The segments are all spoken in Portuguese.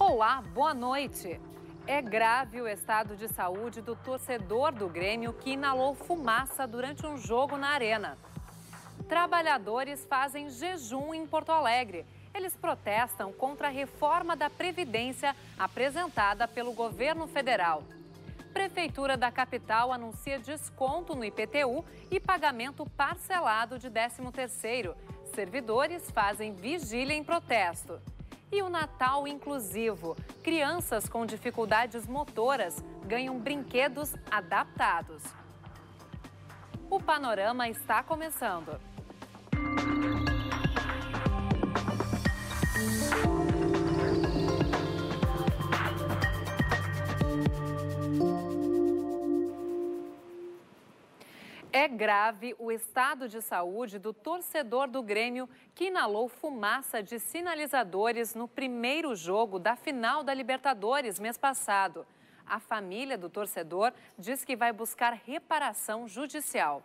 Olá, boa noite. É grave o estado de saúde do torcedor do Grêmio que inalou fumaça durante um jogo na Arena. Trabalhadores fazem jejum em Porto Alegre. Eles protestam contra a reforma da Previdência apresentada pelo governo federal. Prefeitura da capital anuncia desconto no IPTU e pagamento parcelado de 13º. Servidores fazem vigília em protesto. E o Natal inclusivo. Crianças com dificuldades motoras ganham brinquedos adaptados. O panorama está começando. É grave o estado de saúde do torcedor do Grêmio que inalou fumaça de sinalizadores no primeiro jogo da final da Libertadores mês passado. A família do torcedor diz que vai buscar reparação judicial.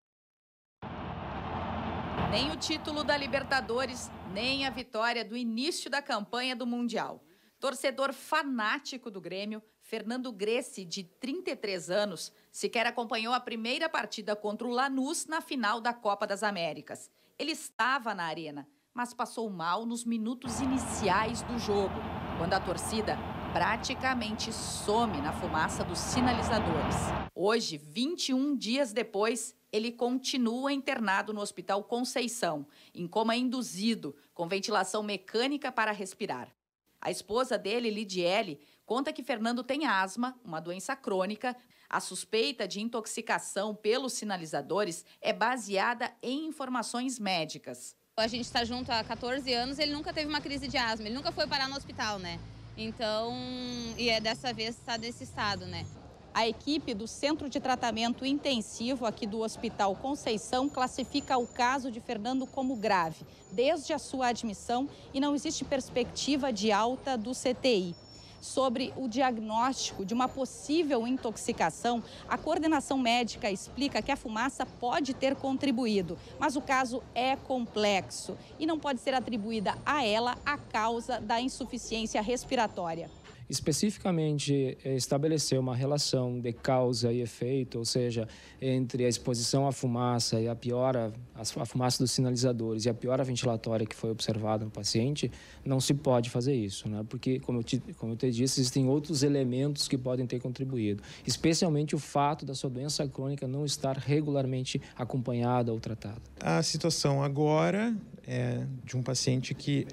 Nem o título da Libertadores, nem a vitória do início da campanha do Mundial. Torcedor fanático do Grêmio, Fernando Gressi, de 33 anos, sequer acompanhou a primeira partida contra o Lanús na final da Copa das Américas. Ele estava na arena, mas passou mal nos minutos iniciais do jogo, quando a torcida praticamente some na fumaça dos sinalizadores. Hoje, 21 dias depois, ele continua internado no Hospital Conceição, em coma induzido, com ventilação mecânica para respirar. A esposa dele, Lidiele, conta que Fernando tem asma, uma doença crônica. A suspeita de intoxicação pelos sinalizadores é baseada em informações médicas. A gente está junto há 14 anos, ele nunca teve uma crise de asma, ele nunca foi parar no hospital, né? Então, dessa vez está nesse estado, né? A equipe do Centro de Tratamento Intensivo aqui do Hospital Conceição classifica o caso de Fernando como grave, desde a sua admissão, e não existe perspectiva de alta do CTI. Sobre o diagnóstico de uma possível intoxicação, a coordenação médica explica que a fumaça pode ter contribuído, mas o caso é complexo e não pode ser atribuída a ela a causa da insuficiência respiratória. Especificamente, estabelecer uma relação de causa e efeito, ou seja, entre a exposição à fumaça e a piora, a fumaça dos sinalizadores e a piora ventilatória que foi observada no paciente, não se pode fazer isso, né? Porque, como eu te disse, existem outros elementos que podem ter contribuído, especialmente o fato da sua doença crônica não estar regularmente acompanhada ou tratada. A situação agora é de um paciente que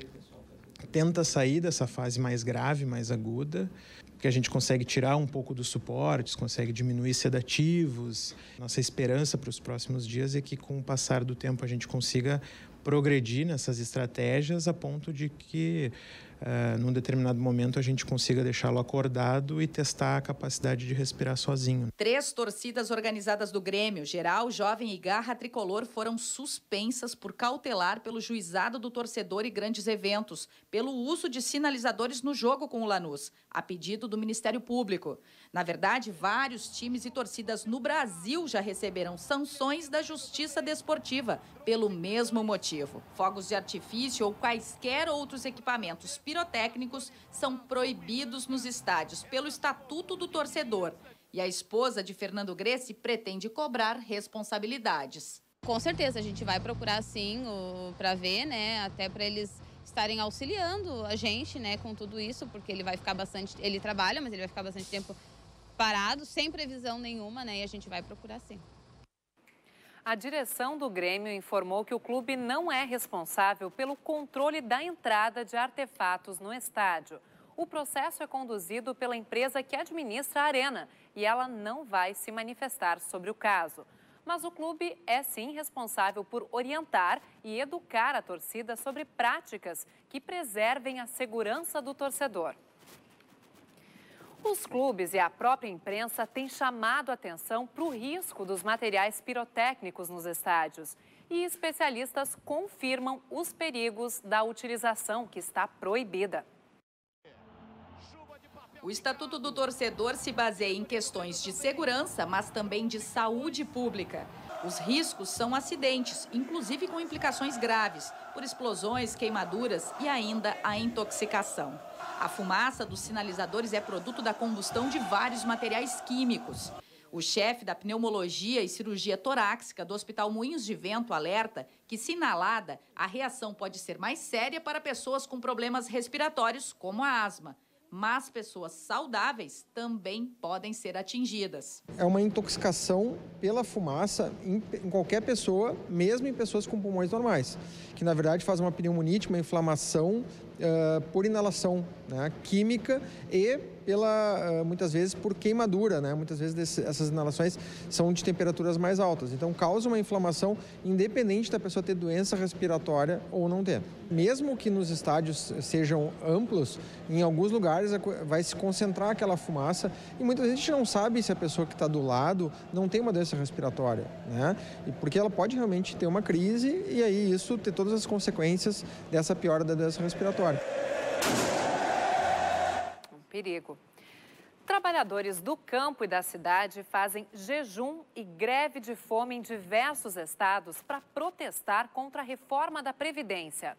tenta sair dessa fase mais grave, mais aguda, que a gente consegue tirar um pouco dos suportes, consegue diminuir sedativos. Nossa esperança para os próximos dias é que, com o passar do tempo, a gente consiga progredir nessas estratégias a ponto de que, num determinado momento, a gente consiga deixá-lo acordado e testar a capacidade de respirar sozinho. 3 torcidas organizadas do Grêmio, Geral, Jovem e Garra Tricolor, foram suspensas por cautelar pelo juizado do torcedor e grandes eventos, pelo uso de sinalizadores no jogo com o Lanús, a pedido do Ministério Público. Na verdade, vários times e torcidas no Brasil já receberam sanções da Justiça Desportiva pelo mesmo motivo. Fogos de artifício ou quaisquer outros equipamentos pirotécnicos são proibidos nos estádios pelo Estatuto do Torcedor. E a esposa de Fernando Gressi pretende cobrar responsabilidades. Com certeza, a gente vai procurar sim para ver, né? Até para eles estarem auxiliando a gente, né, com tudo isso, porque ele vai ficar ele trabalha, mas ele vai ficar bastante tempo parado, sem previsão nenhuma, né? E a gente vai procurar sim. A direção do Grêmio informou que o clube não é responsável pelo controle da entrada de artefatos no estádio. O processo é conduzido pela empresa que administra a arena e ela não vai se manifestar sobre o caso. Mas o clube é sim responsável por orientar e educar a torcida sobre práticas que preservem a segurança do torcedor. Os clubes e a própria imprensa têm chamado a atenção para o risco dos materiais pirotécnicos nos estádios. E especialistas confirmam os perigos da utilização que está proibida. O Estatuto do Torcedor se baseia em questões de segurança, mas também de saúde pública. Os riscos são acidentes, inclusive com implicações graves, por explosões, queimaduras e ainda a intoxicação. A fumaça dos sinalizadores é produto da combustão de vários materiais químicos. O chefe da pneumologia e cirurgia torácica do Hospital Moinhos de Vento alerta que, se inalada, a reação pode ser mais séria para pessoas com problemas respiratórios, como a asma. Mas pessoas saudáveis também podem ser atingidas. É uma intoxicação pela fumaça em qualquer pessoa, mesmo em pessoas com pulmões normais, que na verdade faz uma pneumonite, uma inflamação por inalação, né, química e muitas vezes por queimadura, né? Muitas vezes essas inalações são de temperaturas mais altas. Então causa uma inflamação independente da pessoa ter doença respiratória ou não ter. Mesmo que nos estádios sejam amplos, em alguns lugares vai se concentrar aquela fumaça e muitas vezes a gente não sabe se a pessoa que está do lado não tem uma doença respiratória, né? E porque ela pode realmente ter uma crise e aí isso ter todas as consequências dessa piora da doença respiratória. Perigo. Trabalhadores do campo e da cidade fazem jejum e greve de fome em diversos estados para protestar contra a reforma da Previdência.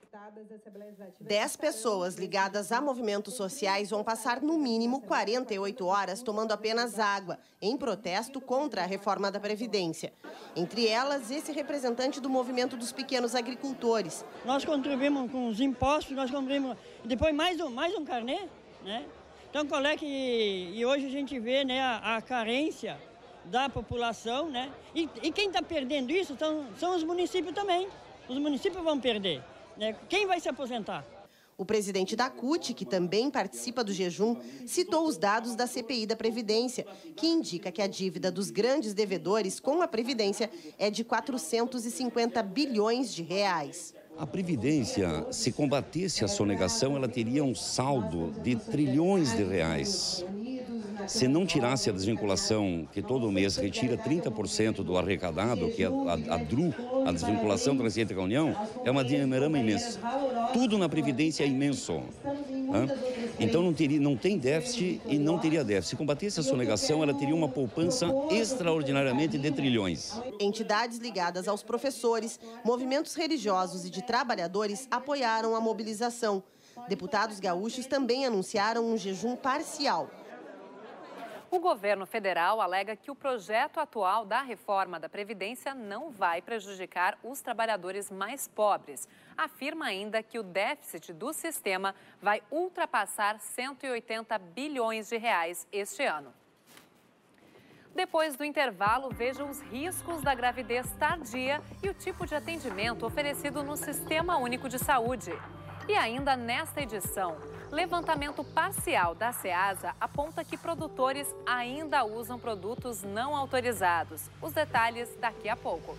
10 pessoas ligadas a movimentos sociais vão passar no mínimo 48 horas tomando apenas água, em protesto contra a reforma da Previdência. Entre elas, esse representante do movimento dos pequenos agricultores. Nós contribuímos com os impostos, nós contribuímos depois mais um carnê, né? Então, qual é que... E hoje a gente vê, né, a carência da população, né? E quem está perdendo isso são os municípios também. Os municípios vão perder, né? Quem vai se aposentar? O presidente da CUT, que também participa do jejum, citou os dados da CPI da Previdência, que indica que a dívida dos grandes devedores com a Previdência é de 450 bilhões de reais. A Previdência, se combatesse a sonegação, ela teria um saldo de trilhões de reais. Se não tirasse a desvinculação, que todo mês retira 30% do arrecadado, que é a DRU, a desvinculação da Receita com a União, é uma dinheirama imensa. Tudo na Previdência é imenso. Então não tem déficit e não teria déficit. Se combatesse a sonegação, ela teria uma poupança extraordinariamente de trilhões. Entidades ligadas aos professores, movimentos religiosos e de trabalhadores apoiaram a mobilização. Deputados gaúchos também anunciaram um jejum parcial. O governo federal alega que o projeto atual da reforma da Previdência não vai prejudicar os trabalhadores mais pobres. Afirma ainda que o déficit do sistema vai ultrapassar 180 bilhões de reais este ano. Depois do intervalo, veja os riscos da gravidez tardia e o tipo de atendimento oferecido no Sistema Único de Saúde. E ainda nesta edição, levantamento parcial da Ceasa aponta que produtores ainda usam produtos não autorizados. Os detalhes daqui a pouco.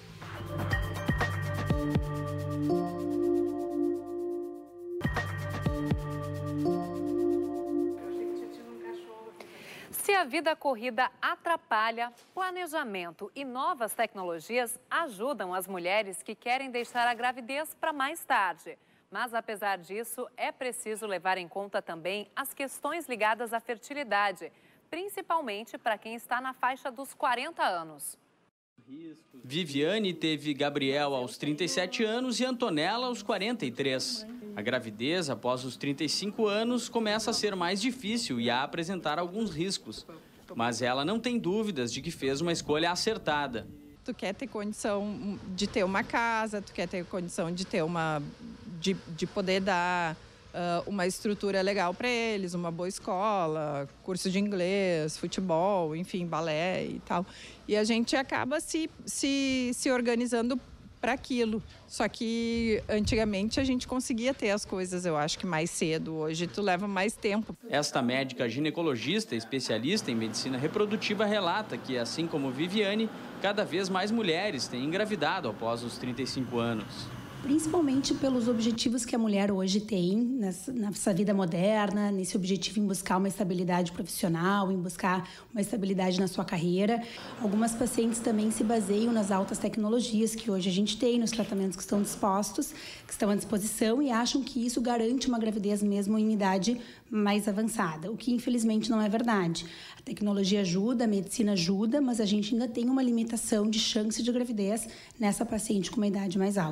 Se a vida corrida atrapalha, planejamento e novas tecnologias ajudam as mulheres que querem deixar a gravidez para mais tarde. Mas, apesar disso, é preciso levar em conta também as questões ligadas à fertilidade, principalmente para quem está na faixa dos 40 anos. Viviane teve Gabriel aos 37 anos e Antonella aos 43. A gravidez, após os 35 anos, começa a ser mais difícil e a apresentar alguns riscos. Mas ela não tem dúvidas de que fez uma escolha acertada. Tu quer ter condição de ter uma casa, tu quer ter condição de ter de poder dar uma estrutura legal para eles, uma boa escola, curso de inglês, futebol, enfim, balé e tal. E a gente acaba se organizando para aquilo. Só que antigamente a gente conseguia ter as coisas, eu acho que mais cedo. Hoje tu leva mais tempo. Esta médica ginecologista, especialista em medicina reprodutiva, relata que, assim como Viviane, cada vez mais mulheres têm engravidado após os 35 anos. Principalmente pelos objetivos que a mulher hoje tem nessa vida moderna, nesse objetivo em buscar uma estabilidade profissional, em buscar uma estabilidade na sua carreira. Algumas pacientes também se baseiam nas altas tecnologias que hoje a gente tem, nos tratamentos que estão dispostos, que estão à disposição e acham que isso garante uma gravidez mesmo em idade mais avançada, o que infelizmente não é verdade. A tecnologia ajuda, a medicina ajuda, mas a gente ainda tem uma limitação de chance de gravidez nessa paciente com uma idade mais alta.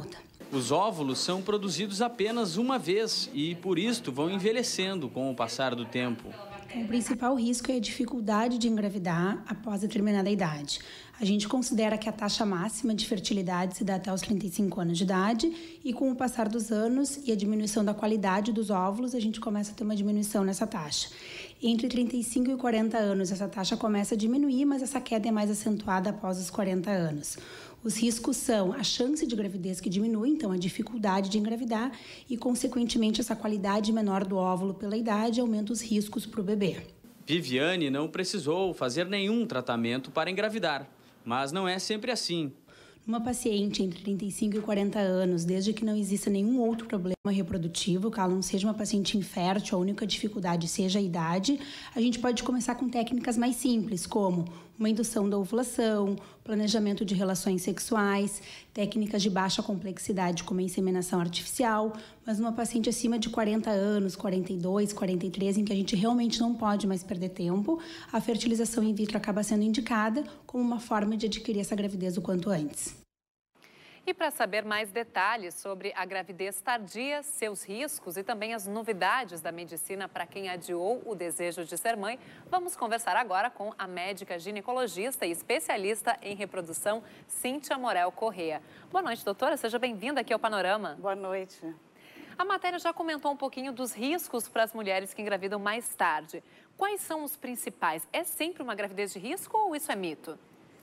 Os óvulos são produzidos apenas uma vez e, por isto, vão envelhecendo com o passar do tempo. O principal risco é a dificuldade de engravidar após determinada idade. A gente considera que a taxa máxima de fertilidade se dá até os 35 anos de idade e com o passar dos anos e a diminuição da qualidade dos óvulos, a gente começa a ter uma diminuição nessa taxa. Entre 35 e 40 anos, essa taxa começa a diminuir, mas essa queda é mais acentuada após os 40 anos. Os riscos são a chance de gravidez que diminui, então a dificuldade de engravidar e, consequentemente, essa qualidade menor do óvulo pela idade aumenta os riscos para o bebê. Viviane não precisou fazer nenhum tratamento para engravidar, mas não é sempre assim. Uma paciente entre 35 e 40 anos, desde que não exista nenhum outro problema reprodutivo, que ela não seja uma paciente infértil, a única dificuldade seja a idade, a gente pode começar com técnicas mais simples, como uma indução da ovulação, planejamento de relações sexuais, técnicas de baixa complexidade, como a inseminação artificial, mas numa paciente acima de 40 anos, 42, 43, em que a gente realmente não pode mais perder tempo, a fertilização in vitro acaba sendo indicada como uma forma de adquirir essa gravidez o quanto antes. E para saber mais detalhes sobre a gravidez tardia, seus riscos e também as novidades da medicina para quem adiou o desejo de ser mãe, vamos conversar agora com a médica ginecologista e especialista em reprodução, Cíntia Morel Corrêa. Boa noite, doutora. Seja bem-vinda aqui ao Panorama. Boa noite. A matéria já comentou um pouquinho dos riscos para as mulheres que engravidam mais tarde. Quais são os principais? É sempre uma gravidez de risco ou isso é mito?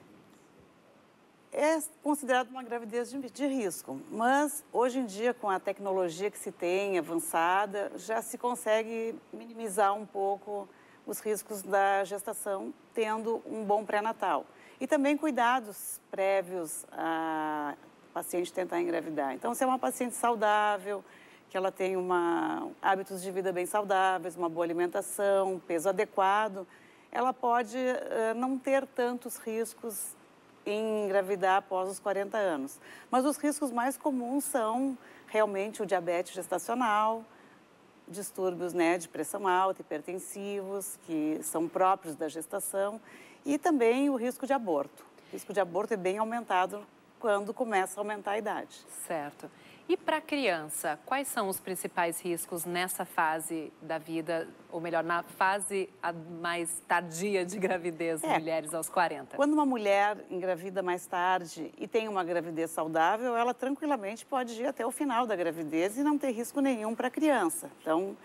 É considerado uma gravidez de risco, mas hoje em dia, com a tecnologia que se tem avançada, já se consegue minimizar um pouco os riscos da gestação, tendo um bom pré-natal. E também cuidados prévios a paciente tentar engravidar. Então, se é uma paciente saudável, que ela tem hábitos de vida bem saudáveis, uma boa alimentação, peso adequado, ela pode não ter tantos riscos em engravidar após os 40 anos. Mas os riscos mais comuns são realmente o diabetes gestacional, distúrbios de pressão alta, hipertensivos, que são próprios da gestação, e também o risco de aborto. O risco de aborto é bem aumentado quando começa a aumentar a idade. Certo. E para a criança, quais são os principais riscos nessa fase da vida, ou melhor, na fase mais tardia de gravidez, mulheres aos 40? Quando uma mulher engravida mais tarde e tem uma gravidez saudável, ela tranquilamente pode ir até o final da gravidez e não ter risco nenhum para a criança. Então,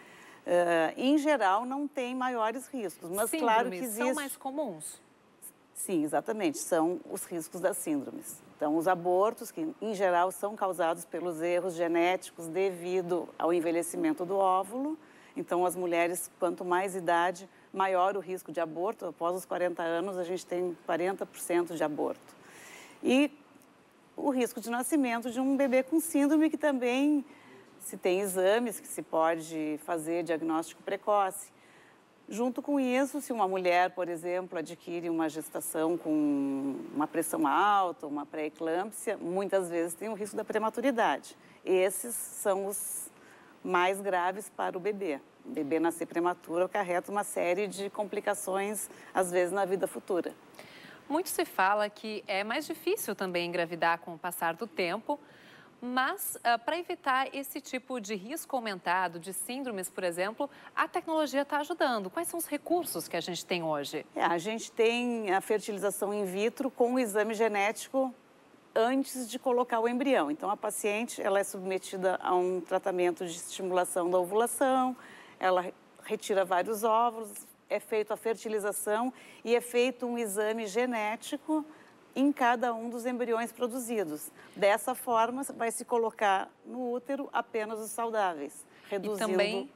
em geral, não tem maiores riscos. Mas claro que existe... são mais comuns? Sim, exatamente. São os riscos das síndromes. Então, os abortos, que em geral são causados pelos erros genéticos devido ao envelhecimento do óvulo. Então, as mulheres, quanto mais idade, maior o risco de aborto. Após os 40 anos, a gente tem 40% de aborto. E o risco de nascimento de um bebê com síndrome, que também se tem exames que se pode fazer diagnóstico precoce. Junto com isso, se uma mulher, por exemplo, adquire uma gestação com uma pressão alta, uma pré-eclâmpsia, muitas vezes tem o risco da prematuridade. Esses são os mais graves para o bebê. O bebê nascer prematuro acarreta uma série de complicações, às vezes, na vida futura. Muito se fala que é mais difícil também engravidar com o passar do tempo, mas para evitar esse tipo de risco aumentado, de síndromes, por exemplo, a tecnologia está ajudando. Quais são os recursos que a gente tem hoje? A gente tem a fertilização in vitro com o exame genético antes de colocar o embrião. Então, a paciente ela é submetida a um tratamento de estimulação da ovulação, ela retira vários óvulos, é feita a fertilização e é feito um exame genético em cada um dos embriões produzidos. Dessa forma, vai se colocar no útero apenas os saudáveis, reduzindo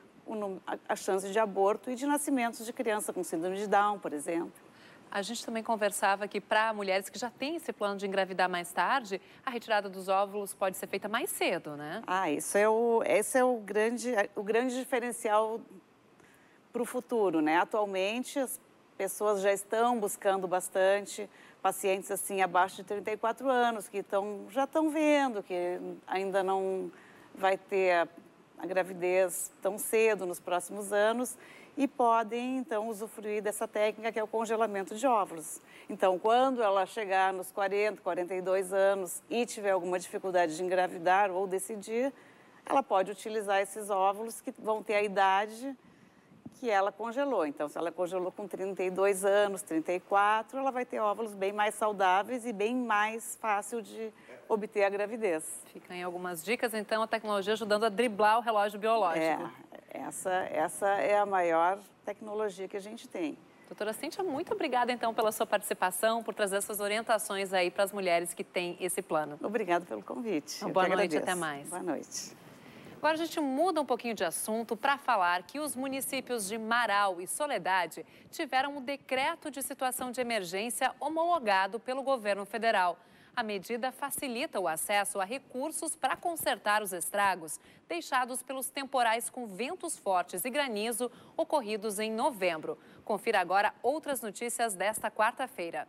a chance de aborto e de nascimentos de criança com síndrome de Down, por exemplo. A gente também conversava que para mulheres que já têm esse plano de engravidar mais tarde, a retirada dos óvulos pode ser feita mais cedo, né? Esse é o grande diferencial para o futuro, né? Atualmente, as pessoas já estão buscando bastante pacientes assim abaixo de 34 anos que já estão vendo que ainda não vai ter a gravidez tão cedo nos próximos anos e podem, então, usufruir dessa técnica que é o congelamento de óvulos. Então, quando ela chegar nos 40, 42 anos e tiver alguma dificuldade de engravidar ou decidir, ela pode utilizar esses óvulos que vão ter a idade que ela congelou. Então, se ela congelou com 32 anos, 34, ela vai ter óvulos bem mais saudáveis e bem mais fácil de obter a gravidez. Ficam aí algumas dicas, então, a tecnologia ajudando a driblar o relógio biológico. Essa é a maior tecnologia que a gente tem. Doutora Cíntia, muito obrigada, então, pela sua participação, por trazer essas orientações aí para as mulheres que têm esse plano. Obrigada pelo convite. Boa noite, até mais. Boa noite. Agora a gente muda um pouquinho de assunto para falar que os municípios de Marau e Soledade tiveram um decreto de situação de emergência homologado pelo governo federal. A medida facilita o acesso a recursos para consertar os estragos deixados pelos temporais com ventos fortes e granizo ocorridos em novembro. Confira agora outras notícias desta quarta-feira.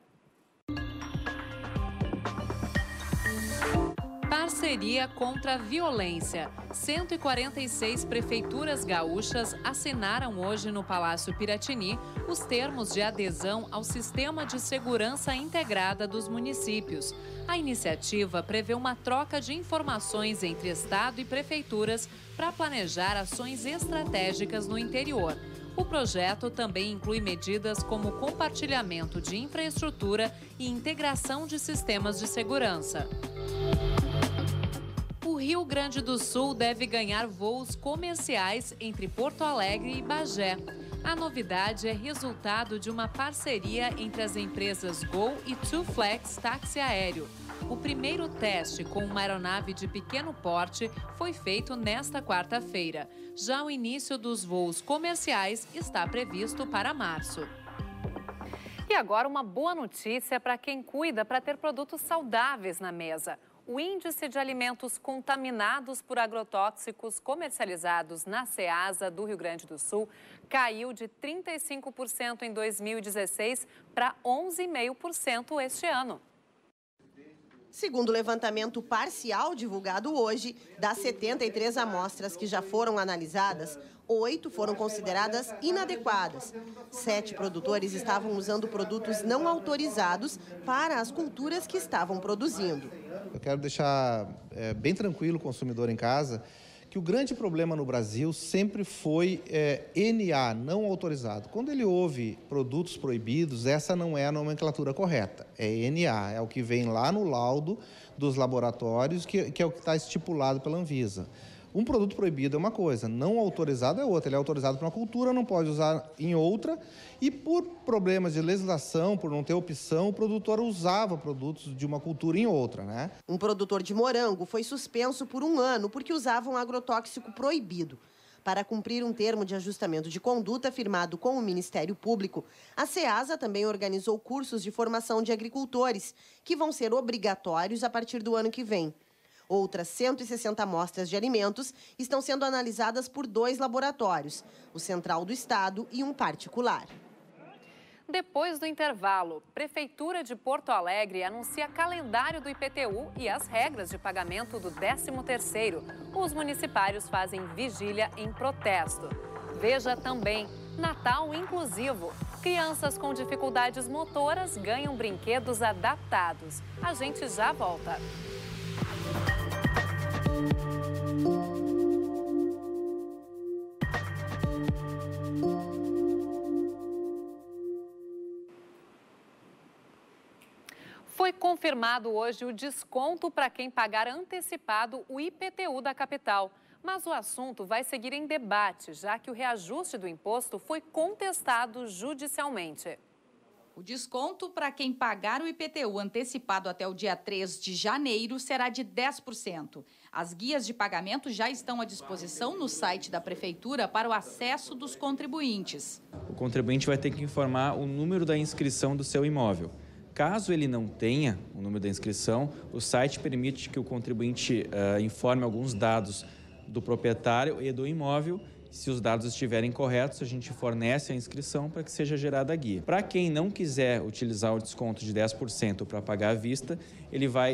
Parceria contra a violência. 146 prefeituras gaúchas assinaram hoje no Palácio Piratini os termos de adesão ao Sistema de Segurança Integrada dos municípios. A iniciativa prevê uma troca de informações entre Estado e prefeituras para planejar ações estratégicas no interior. O projeto também inclui medidas como compartilhamento de infraestrutura e integração de sistemas de segurança. O Rio Grande do Sul deve ganhar voos comerciais entre Porto Alegre e Bagé. A novidade é resultado de uma parceria entre as empresas Gol e TwoFlex Táxi Aéreo. O primeiro teste com uma aeronave de pequeno porte foi feito nesta quarta-feira. Já o início dos voos comerciais está previsto para março. E agora uma boa notícia para quem cuida para ter produtos saudáveis na mesa. O índice de alimentos contaminados por agrotóxicos comercializados na Ceasa do Rio Grande do Sul caiu de 35% em 2016 para 11,5% este ano. Segundo o levantamento parcial divulgado hoje, das 73 amostras que já foram analisadas, 8 foram consideradas inadequadas. 7 produtores estavam usando produtos não autorizados para as culturas que estavam produzindo. Eu quero deixar bem tranquilo o consumidor em casa que o grande problema no Brasil sempre foi NA, não autorizado. Quando ele ouve produtos proibidos, essa não é a nomenclatura correta. É NA, é o que vem lá no laudo dos laboratórios, que é o que está estipulado pela Anvisa. Um produto proibido é uma coisa, não autorizado é outra. Ele é autorizado para uma cultura, não pode usar em outra. E por problemas de legislação, por não ter opção, o produtor usava produtos de uma cultura em outra, né? Um produtor de morango foi suspenso por 1 ano porque usava um agrotóxico proibido. Para cumprir um termo de ajustamento de conduta firmado com o Ministério Público, a Ceasa também organizou cursos de formação de agricultores, que vão ser obrigatórios a partir do ano que vem. Outras 160 amostras de alimentos estão sendo analisadas por 2 laboratórios, o Central do Estado e um particular. Depois do intervalo, Prefeitura de Porto Alegre anuncia calendário do IPTU e as regras de pagamento do 13º. Os municipários fazem vigília em protesto. Veja também, Natal inclusivo. Crianças com dificuldades motoras ganham brinquedos adaptados. A gente já volta. Foi confirmado hoje o desconto para quem pagar antecipado o IPTU da capital. Mas o assunto vai seguir em debate, já que o reajuste do imposto foi contestado judicialmente. O desconto para quem pagar o IPTU antecipado até o dia 3 de janeiro será de 10%. As guias de pagamento já estão à disposição no site da Prefeitura para o acesso dos contribuintes. O contribuinte vai ter que informar o número da inscrição do seu imóvel. Caso ele não tenha o número da inscrição, o site permite que o contribuinte informe alguns dados do proprietário e do imóvel. Se os dados estiverem corretos, a gente fornece a inscrição para que seja gerada a guia. Para quem não quiser utilizar o desconto de 10% para pagar à vista, ele vai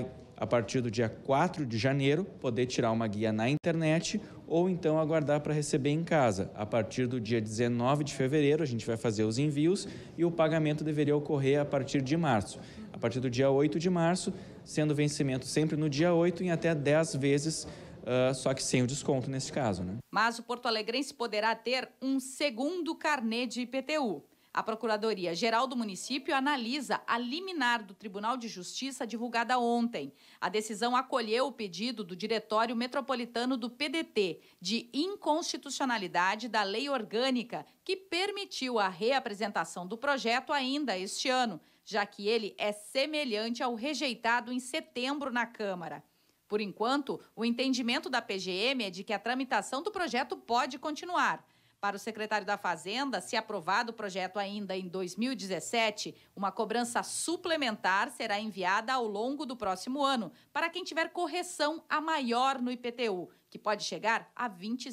a partir do dia 4 de janeiro, poder tirar uma guia na internet ou então aguardar para receber em casa. A partir do dia 19 de fevereiro, a gente vai fazer os envios e o pagamento deveria ocorrer a partir de março. A partir do dia 8 de março, sendo vencimento sempre no dia 8 em até 10 vezes, só que sem o desconto nesse caso, né? Mas o porto-alegrense poderá ter um segundo carnê de IPTU. A Procuradoria-Geral do município analisa a liminar do Tribunal de Justiça divulgada ontem. A decisão acolheu o pedido do Diretório Metropolitano do PDT de inconstitucionalidade da lei orgânica que permitiu a reapresentação do projeto ainda este ano, já que ele é semelhante ao rejeitado em setembro na Câmara. Por enquanto, o entendimento da PGM é de que a tramitação do projeto pode continuar. Para o secretário da Fazenda, se aprovado o projeto ainda em 2017, uma cobrança suplementar será enviada ao longo do próximo ano para quem tiver correção a maior no IPTU, que pode chegar a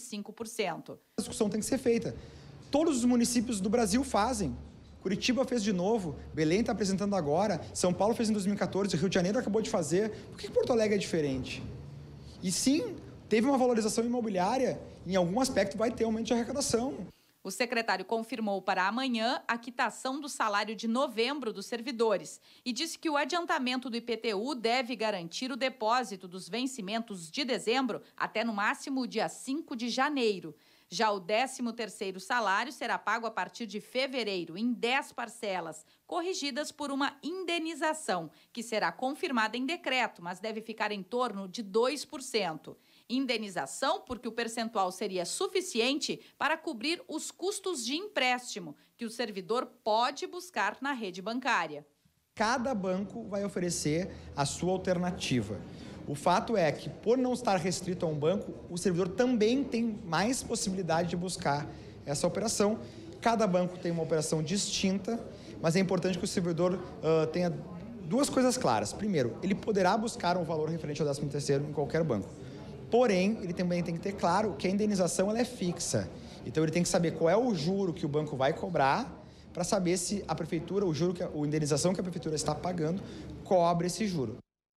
25%. A discussão tem que ser feita. Todos os municípios do Brasil fazem. Curitiba fez de novo, Belém está apresentando agora, São Paulo fez em 2014, Rio de Janeiro acabou de fazer. Por que Porto Alegre é diferente? E sim, teve uma valorização imobiliária, em algum aspecto vai ter aumento de arrecadação. O secretário confirmou para amanhã a quitação do salário de novembro dos servidores e disse que o adiantamento do IPTU deve garantir o depósito dos vencimentos de dezembro até no máximo o dia 5 de janeiro. Já o 13º salário será pago a partir de fevereiro, em 10 parcelas, corrigidas por uma indenização, que será confirmada em decreto, mas deve ficar em torno de 2%. Indenização porque o percentual seria suficiente para cobrir os custos de empréstimo que o servidor pode buscar na rede bancária. Cada banco vai oferecer a sua alternativa. O fato é que, por não estar restrito a um banco, o servidor também tem mais possibilidade de buscar essa operação. Cada banco tem uma operação distinta, mas é importante que o servidor tenha duas coisas claras. Primeiro, ele poderá buscar um valor referente ao 13º em qualquer banco. Porém, ele também tem que ter claro que a indenização ela é fixa. Então, ele tem que saber qual é o juro que o banco vai cobrar para saber se a prefeitura, a indenização que a prefeitura está pagando, cobre esse juro.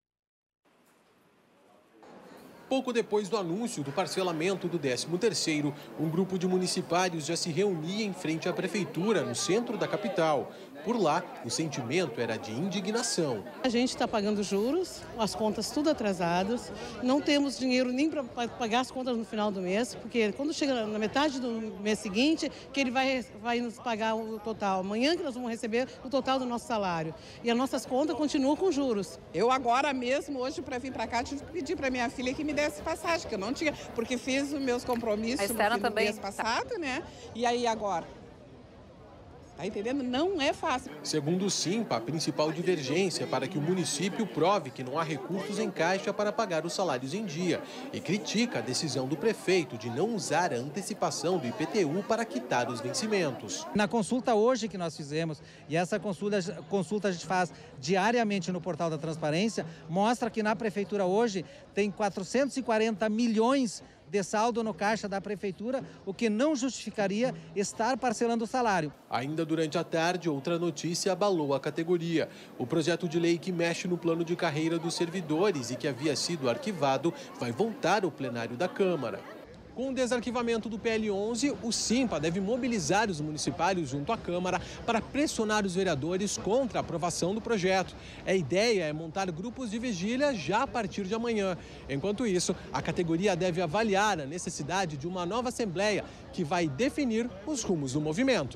Pouco depois do anúncio do parcelamento do 13º, um grupo de municipários já se reunia em frente à prefeitura, no centro da capital. Por lá, o sentimento era de indignação. A gente está pagando juros, as contas tudo atrasadas, não temos dinheiro nem para pagar as contas no final do mês, porque quando chega na metade do mês seguinte, que ele vai nos pagar o total. Amanhã que nós vamos receber o total do nosso salário. E as nossas contas continuam com juros. Eu agora mesmo, hoje, para vir para cá, tive que pedir para minha filha que me desse passagem, que eu não tinha, porque fiz os meus compromissos no mês passado, né? E aí agora? Tá entendendo? Não é fácil. Segundo o Simpa, a principal divergência é para que o município prove que não há recursos em caixa para pagar os salários em dia e critica a decisão do prefeito de não usar a antecipação do IPTU para quitar os vencimentos. Na consulta hoje que nós fizemos, e essa consulta a gente faz diariamente no portal da transparência, mostra que na prefeitura hoje tem 440 milhões de saldo no caixa da prefeitura, o que não justificaria estar parcelando o salário. Ainda durante a tarde, outra notícia abalou a categoria. O projeto de lei que mexe no plano de carreira dos servidores e que havia sido arquivado vai voltar ao plenário da Câmara. Com o desarquivamento do PL11, o Simpa deve mobilizar os municipários junto à Câmara para pressionar os vereadores contra a aprovação do projeto. A ideia é montar grupos de vigília já a partir de amanhã. Enquanto isso, a categoria deve avaliar a necessidade de uma nova assembleia que vai definir os rumos do movimento.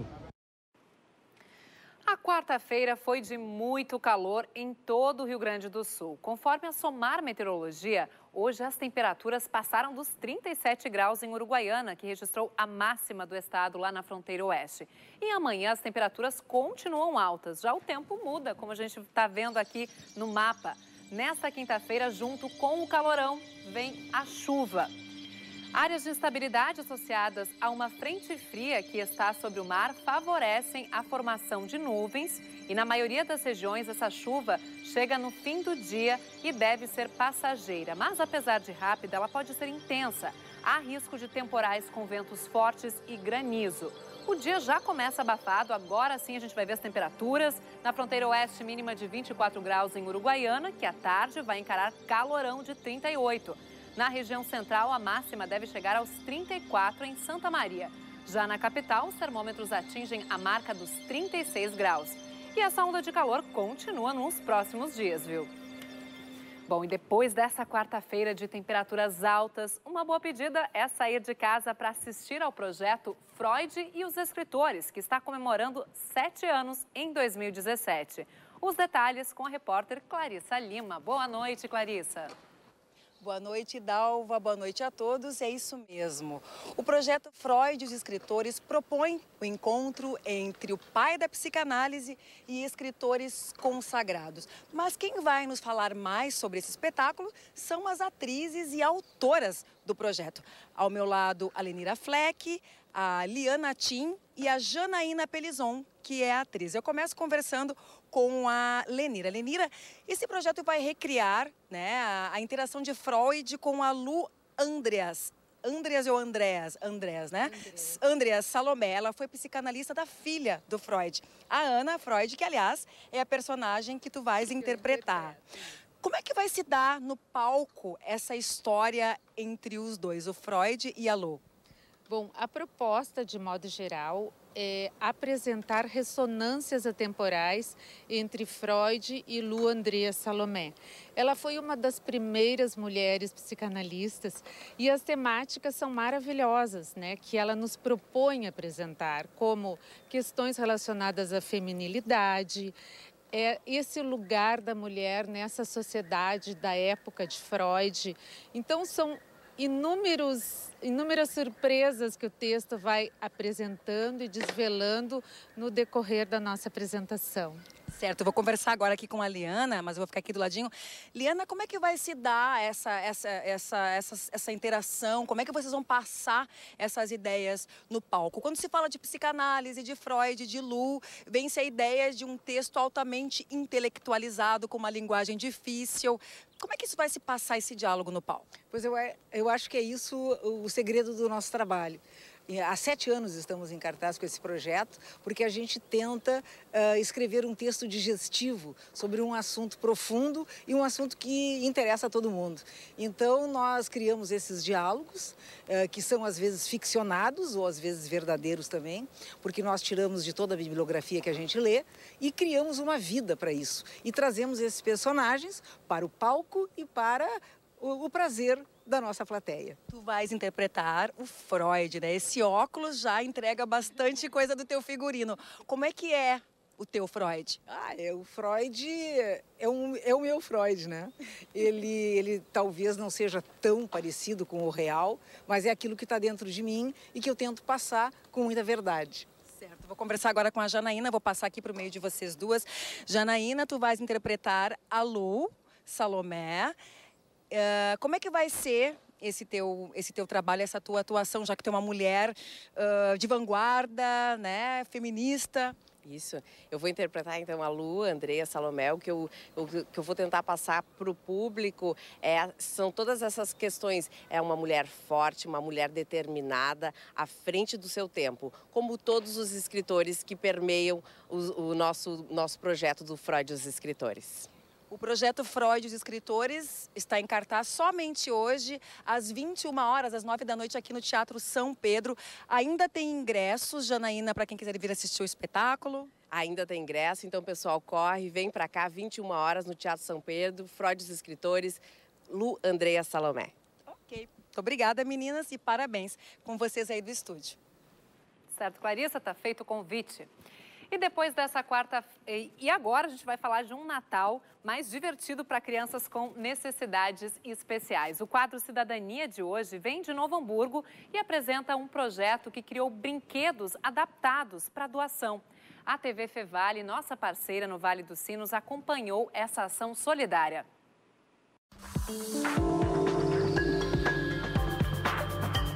A quarta-feira foi de muito calor em todo o Rio Grande do Sul. Conforme a SOMAR Meteorologia, hoje as temperaturas passaram dos 37 graus em Uruguaiana, que registrou a máxima do estado lá na fronteira oeste. E amanhã as temperaturas continuam altas. Já o tempo muda, como a gente está vendo aqui no mapa. Nesta quinta-feira, junto com o calorão, vem a chuva. Áreas de instabilidade associadas a uma frente fria que está sobre o mar favorecem a formação de nuvens e, na maioria das regiões, essa chuva chega no fim do dia e deve ser passageira. Mas, apesar de rápida, ela pode ser intensa. Há risco de temporais com ventos fortes e granizo. O dia já começa abafado, agora sim a gente vai ver as temperaturas. Na fronteira oeste, mínima de 24 graus em Uruguaiana, que à tarde vai encarar calorão de 38. Na região central, a máxima deve chegar aos 34 em Santa Maria. Já na capital, os termômetros atingem a marca dos 36 graus. E essa onda de calor continua nos próximos dias, viu? Bom, e depois dessa quarta-feira de temperaturas altas, uma boa pedida é sair de casa para assistir ao projeto Freud e os Escritores, que está comemorando 7 anos em 2017. Os detalhes com a repórter Clarissa Lima. Boa noite, Clarissa. Boa noite, Dalva. Boa noite a todos. É isso mesmo. O projeto Freud e os Escritores propõe o encontro entre o pai da psicanálise e escritores consagrados. Mas quem vai nos falar mais sobre esse espetáculo são as atrizes e autoras do projeto. Ao meu lado, a Lenira Fleck, a Liana Tim e a Janaína Pelizon, que é a atriz. Eu começo conversando com a Lenira. Lenira, esse projeto vai recriar, né, a interação de Freud com a Lu Andreas. Andreas, né? Andreas Salomé, ela foi psicanalista da filha do Freud, a Ana Freud, que, aliás, é a personagem que tu vais interpretar. Como é que vai se dar no palco essa história entre os dois, o Freud e a Lu? Bom, a proposta, de modo geral, é apresentar ressonâncias atemporais entre Freud e Lu Andreas Salomé. Ela foi uma das primeiras mulheres psicanalistas e as temáticas são maravilhosas, né, que ela nos propõe apresentar, como questões relacionadas à feminilidade, esse lugar da mulher nessa sociedade da época de Freud. Então, são inúmeras surpresas que o texto vai apresentando e desvelando no decorrer da nossa apresentação. Certo, eu vou conversar agora aqui com a Liana, mas eu vou ficar aqui do ladinho. Liana, como é que vai se dar essa interação? Como é que vocês vão passar essas ideias no palco? Quando se fala de psicanálise, de Freud, de Lu, vem-se a ideia de um texto altamente intelectualizado, com uma linguagem difícil. Como é que isso vai se passar, esse diálogo no palco? Pois eu acho que é isso o segredo do nosso trabalho. Há 7 anos estamos em cartaz com esse projeto, porque a gente tenta escrever um texto digestivo sobre um assunto profundo e um assunto que interessa a todo mundo. Então, nós criamos esses diálogos, que são às vezes ficcionados ou às vezes verdadeiros também, porque nós tiramos de toda a bibliografia que a gente lê e criamos uma vida para isso. E trazemos esses personagens para o palco e para o prazer da nossa plateia. Tu vais interpretar o Freud, né? Esse óculos já entrega bastante coisa do teu figurino. Como é que é o teu Freud? O Freud é o meu Freud, né? Ele talvez não seja tão parecido com o real, mas é aquilo que está dentro de mim e que eu tento passar com muita verdade. Certo, vou conversar agora com a Janaína, vou passar aqui para o meio de vocês duas. Janaína, tu vais interpretar a Lu Salomé. Como é que vai ser esse teu trabalho, essa tua atuação, já que tu é uma mulher de vanguarda, né, feminista? Isso. Eu vou interpretar, então, a Lu Andreas Salomé. O que eu vou tentar passar para o público são todas essas questões. É uma mulher forte, uma mulher determinada, à frente do seu tempo, como todos os escritores que permeiam o nosso projeto do Freud e os Escritores. O projeto Freud e os Escritores está em cartaz somente hoje, às 21 horas, às 9 da noite, aqui no Teatro São Pedro. Ainda tem ingressos, Janaína, para quem quiser vir assistir o espetáculo? Ainda tem ingresso, então, pessoal, corre, vem para cá, 21 horas, no Teatro São Pedro, Freud e os Escritores, Lu Andreas Salomé. Ok. Muito obrigada, meninas, e parabéns com vocês aí do estúdio. Certo, Clarissa, está feito o convite. E depois dessa e agora a gente vai falar de um Natal mais divertido para crianças com necessidades especiais. O quadro Cidadania de hoje vem de Novo Hamburgo e apresenta um projeto que criou brinquedos adaptados para doação. A TV Fevale, nossa parceira no Vale dos Sinos, acompanhou essa ação solidária.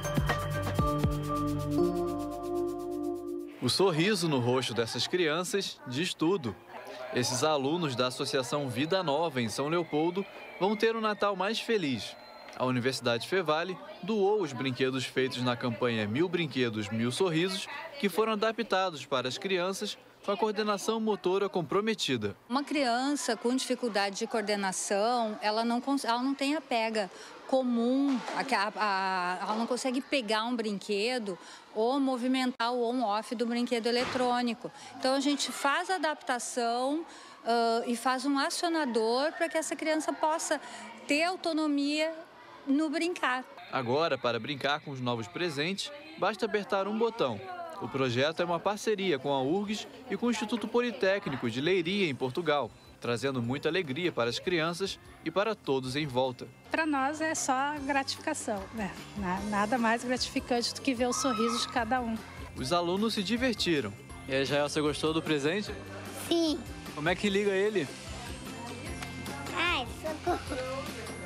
O sorriso no rosto dessas crianças diz tudo. Esses alunos da Associação Vida Nova, em São Leopoldo, vão ter um Natal mais feliz. A Universidade Fevale doou os brinquedos feitos na campanha 1000 Brinquedos, 1000 Sorrisos, que foram adaptados para as crianças com a coordenação motora comprometida. Uma criança com dificuldade de coordenação, ela não tem a pega comum, ela não consegue pegar um brinquedo ou movimentar o on-off do brinquedo eletrônico. Então a gente faz a adaptação e faz um acionador para que essa criança possa ter autonomia no brincar. Agora, para brincar com os novos presentes, basta apertar um botão. O projeto é uma parceria com a URGS e com o Instituto Politécnico de Leiria, em Portugal, trazendo muita alegria para as crianças e para todos em volta. Para nós é só gratificação, né? Nada mais gratificante do que ver o sorriso de cada um. Os alunos se divertiram. E aí, Jael, você gostou do presente? Sim. Como é que liga ele? Ai, socorro.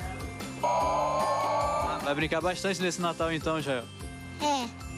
Vai brincar bastante nesse Natal então, Jael? É.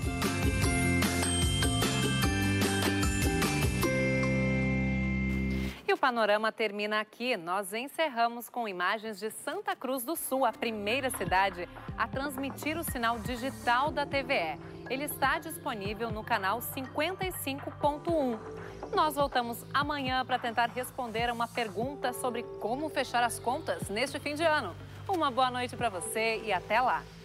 E o panorama termina aqui. Nós encerramos com imagens de Santa Cruz do Sul, a primeira cidade a transmitir o sinal digital da TVE. Ele está disponível no canal 55.1. Nós voltamos amanhã para tentar responder a uma pergunta sobre como fechar as contas neste fim de ano. Uma boa noite para você e até lá!